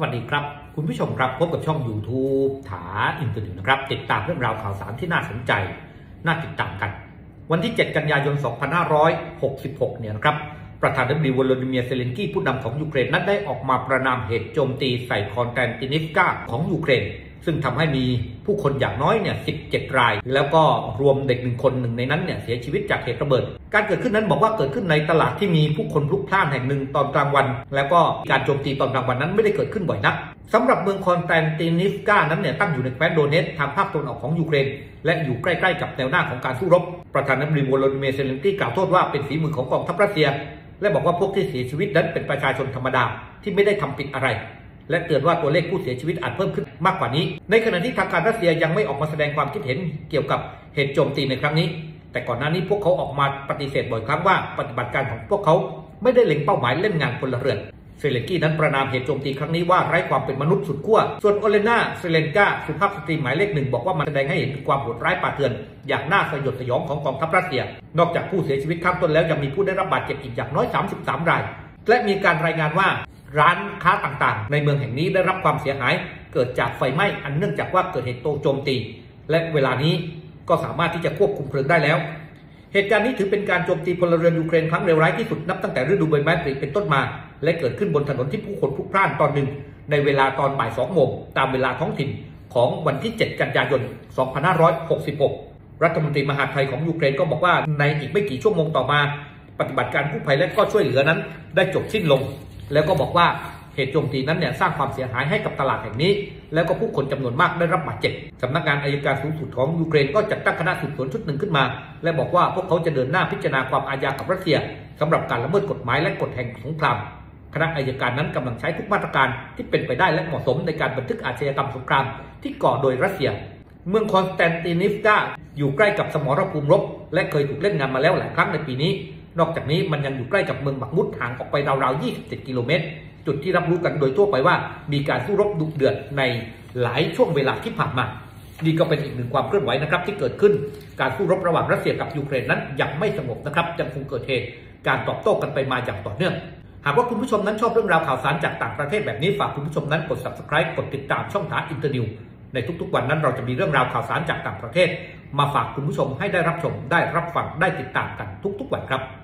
วัสดีครับคุณผู้ชมครับพบกับช่อง YouTube ถาอินเตอร์นิวนะครับติดตามเรื่องราวข่าวสารที่น่าสนใจน่าติดตามกันวันที่ 7 กันยายน 2566 เนี่ยนะครับประธานาธิบดีวโลดิเมียร์ เซเลนสกี้ผู้นำของยูเครนนั้นได้ออกมาประณามเหตุโจมตีใส่คอนสแตนตินิฟกาของยูเครนซึ่งทำให้มีผู้คนอย่างน้อยเนี่ย17 รายแล้วก็รวมเด็ก1 คนหนึ่งในนั้นเนี่ยเสียชีวิตจากเหตุระเบิดการเกิดขึ้นนั้นบอกว่าเกิดขึ้นในตลาดที่มีผู้คนพลุกพล่านแห่งหนึ่งตอนกลางวันแล้วก็การโจมตีตอนกลางวันนั้นไม่ได้เกิดขึ้นบ่อยนักสำหรับเมืองคอนสแตนตินิฟกานั้นเนี่ยตั้งอยู่ในแคว้นโดเนตส์ทางภาคตะวันออกของยูเครนและอยู่ใกล้ๆกับแนวหน้าของการสู้รบประธานาธิบดีวโลดิเมียร์ เซเลนสกี้กล่าวโทษว่าเป็นฝีมือของกองทัพรัสเซียและบอกว่าพวกที่เสียชีวิตนั้นเป็นประชาชนธรรมดาที่ไม่ได้ทำผิดอะไรและเตือนว่าตัวเลขผู้เสียชีวิตอาจเพิ่มขึ้นมากกว่านี้ในขณะที่ทางการรัสเซียยังไม่ออกมาแสดงความคิดเห็นเกี่ยวกับเหตุโจมตีในครั้งนี้แต่ก่อนหน้านี้พวกเขาออกมาปฏิเสธบ่อยครั้งว่าปฏิบัติการของพวกเขาไม่ได้เล็งเป้าหมายเล่นงานพลเรือนเซเลนสกี้นั้นประณามเหตุโจมตีครั้งนี้ว่าไร้ความเป็นมนุษย์สุดขั้วส่วนโอเลนา เซเลนกาสุภาพสตรีหมายเลข 1บอกว่ามันแสดงให้เห็นถึงความโหดร้ายป่าเถื่อนอย่างน่าสยดสยองของกองทัพรัสเซียนอกจากผู้เสียชีวิตข้างต้นแล้วยังมีผู้ได้รับบาดเจ็บอีกอย่างน้อย33 รายและมีการรายงานว่าร้านค้าต่างๆในเมืองแห่งนี้ได้รับความเสียหายเกิดจากไฟไหม้อันเนื่องจากว่าเกิดเหตุโจมตีและเวลานี้ก็สามารถที่จะควบคุมเพลิงได้แล้วเหตุการณ์นี้ถือเป็นการโจมตีพลเรือนยูเครนครั้งเลวร้ายที่สุดนับตั้งแต่ฤดูใบไม้ผลิเป็นต้นมาและเกิดขึ้นบนถนนที่ผู้คนพลุกพล่านตอนหนึ่งในเวลาตอนบ่าย 2 โมงตามเวลาท้องถิ่นของวันที่ 7 กันยายน 2566 รัฐมนตรีมหาดไทยของยูเครนก็บอกว่าในอีกไม่กี่ชั่วโมงต่อมาปฏิบัติการกู้ภัยและก็ช่วยเหลือนั้นได้จบสิ้นลงแล้วก็บอกว่าเหตุโจมตีนั้นเนี่ยสร้างความเสียหายให้กับตลาดแห่งนี้แล้วก็ผู้คนจำนวนมากได้รับบาดเจ็บสำนักงานอัยการสูงสุดของยูเครนก็จัดตั้งคณะสืบสวนชุดหนึ่งขึ้นมาและบอกว่าพวกเขาจะเดินหน้าพิจารณาความอาญากับรัสเซียสำหรับการละเมิดกฎหมายและกฎแห่งสงครามคณะอัยการนั้นกำลังใช้ทุกมาตรการที่เป็นไปได้และเหมาะสมในการบันทึกอาชญากรรมสงครามที่ก่อโดยรัสเซียเมืองคอนสแตนตินิฟกาอยู่ใกล้กับสมรภูมิรบและเคยถูกเล่นงานมาแล้วหลายครั้งในปีนี้นอกจากนี้มันยังอยู่ใกล้กับเมืองบักมุดห่างออกไปราวๆ27 กิโลเมตรจุดที่รับรู้กันโดยทั่วไปว่ามีการสู้รบดุเดือดในหลายช่วงเวลาที่ผ่านมานี่ก็เป็นอีกหนึ่งความเคลื่อนไหวนะครับที่เกิดขึ้นการสู้รบระหว่างรัสเซียกับยูเครนนั้นยังไม่สงบนะครับยังคงเกิดเหตุการตอบโต้กันไปมาอย่างต่อเนื่องหากว่าคุณผู้ชมนั้นชอบเรื่องราวข่าวสารจากต่างประเทศแบบนี้ฝากคุณผู้ชมนั้นกด Subscribe กดติดตามช่องถาอินเตอร์นิวในทุกๆวันนั้นเราจะมีเรื่องราวข่าวสารจากต่างประเทศมาฝากคุณผู้ชมให้ได้รับชมได้รับฟังได้ติดตามกันทุกๆวันครับ